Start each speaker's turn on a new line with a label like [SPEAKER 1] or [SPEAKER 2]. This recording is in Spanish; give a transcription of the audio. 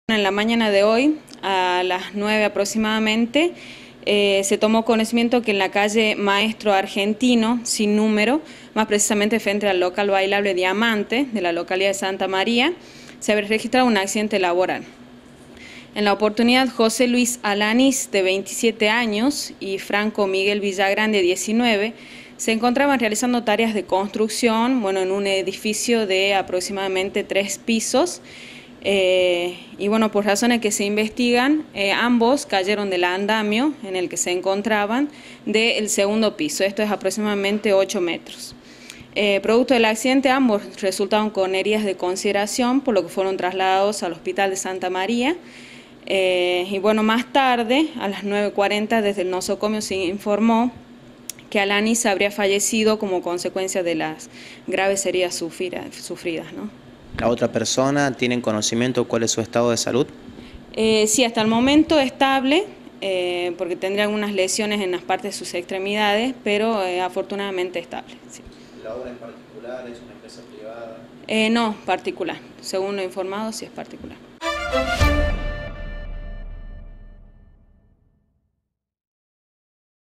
[SPEAKER 1] En la mañana de hoy, a las 9 aproximadamente, se tomó conocimiento que en la calle Maestro Argentino, sin número, más precisamente frente al local bailable Diamante de la localidad de Santa María, se había registrado un accidente laboral. En la oportunidad, José Luis Alanis, de 27 años, y Franco Miguel Villagrán, de 19, se encontraban realizando tareas de construcción, en un edificio de aproximadamente 3 pisos, y por razones que se investigan, ambos cayeron del andamio en el que se encontraban del segundo piso, esto es aproximadamente 8 metros. Producto del accidente, ambos resultaron con heridas de consideración, por lo que fueron trasladados al hospital de Santa María. Más tarde, a las 9:40, desde el nosocomio se informó que Alanis habría fallecido como consecuencia de las graves heridas sufridas, ¿no?
[SPEAKER 2] ¿La otra persona tienen conocimiento cuál es su estado de salud?
[SPEAKER 1] Sí, hasta el momento estable, porque tendría algunas lesiones en las partes de sus extremidades, pero afortunadamente estable. Sí.
[SPEAKER 2] ¿La obra en particular es una empresa privada?
[SPEAKER 1] No, particular. Según lo informado, sí es particular.